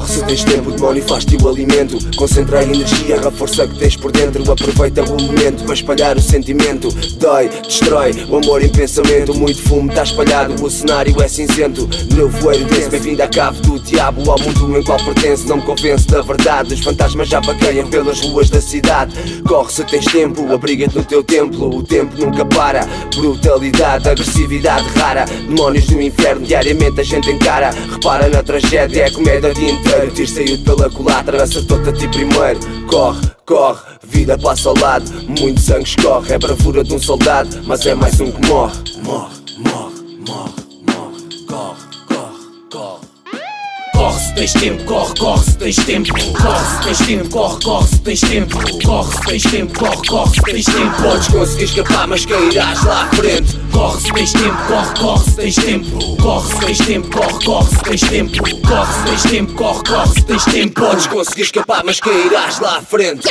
Corre se tens tempo, o demónio faz-te o alimento. Concentra a energia, a força que tens por dentro. Aproveita o momento para espalhar o sentimento. Dói, destrói, o amor em pensamento. Muito fumo está espalhado, o cenário é cinzento. Nevoeiro denso, bem-vindo à cave do diabo. Ao mundo em qual pertence, não me convence da verdade. Os fantasmas já vagueiam pelas ruas da cidade. Corre se tens tempo, abriga-te no teu templo. O tempo nunca para, brutalidade, agressividade rara. Demónios do inferno, diariamente a gente encara. Repara na tragédia, é comédia o dia inteiro. Tiro saiu pela culatra, acertou-te a ti primeiro. Corre, corre, vida passa ao lado. Muito sangue escorre, é bravura de um soldado. Mas é mais um que morre. Morre, morre, morre, morre. Corre, corre, corre. Corre se tens tempo, corre, corre se tens tempo. Corre se tens tempo, corre, corre se tens tempo. Corre se tens tempo, corre, corre se tens tempo. Podes conseguir escapar, mas cairás lá à frente. Corre se tens tempo, corre, corre se tens tempo. Corre se tens tempo, corre, corre se tens tempo. Corre se tens tempo, corre, corre se tens tempo. Podes conseguir escapar, mas cairás lá à frente.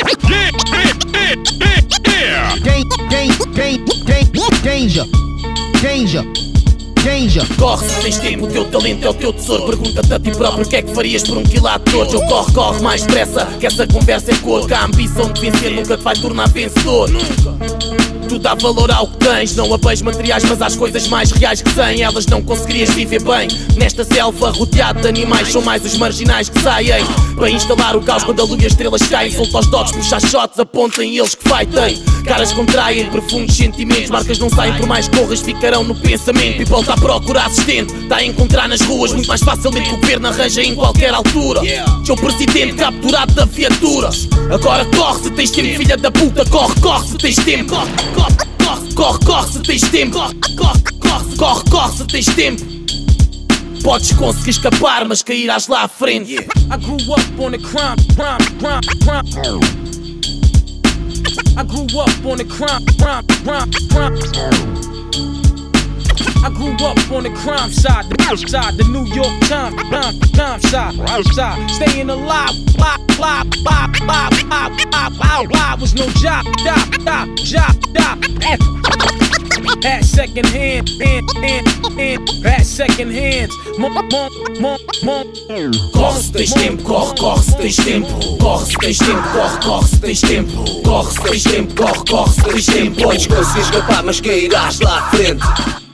Danger, danger, danger. Corre se tens tempo, o teu talento é o teu tesouro. Pergunta-te a ti próprio o que é que farias por um quilate de ouro. Corre, corre mais depressa, que essa conversa é cor. Que a ambição de vencer nunca te vai tornar vencedor. Tu dá valor ao que tens, não a bens materiais, mas às coisas mais reais que sem elas não conseguirias viver bem. Nesta selva rodeado de animais, são mais os marginais que saem para instalar o caos quando a lua e as estrelas caem. Solta os dotes, puxa shots, apontem eles que fightem. Caras contraem profundos sentimentos, marcas não saem por mais que corras, ficarão no pensamento. People está a procurar assistente, está a encontrar nas ruas muito mais facilmente que o governo arranja em qualquer altura. Seu presidente capturado da viatura. Agora corre se tens tempo, filha da puta. Corre, corre se tens tempo. Corre, corre se tens tempo. Corre, corre se tens tempo. Podes conseguir escapar, mas cairás lá à frente. I grew up on the crime. I grew up on the crime. I grew up on the crime side, the New York Times, crime side, staying alive, was no job. Had second hands, had second hands, Corre se tens tempo, corre, corre se tens tempo. Corre se tens tempo, corre, corre se tens tempo. Corre se tens tempo, corre, corre se tens tempo. Podes conseguir escapar, mas cairás lá à frente.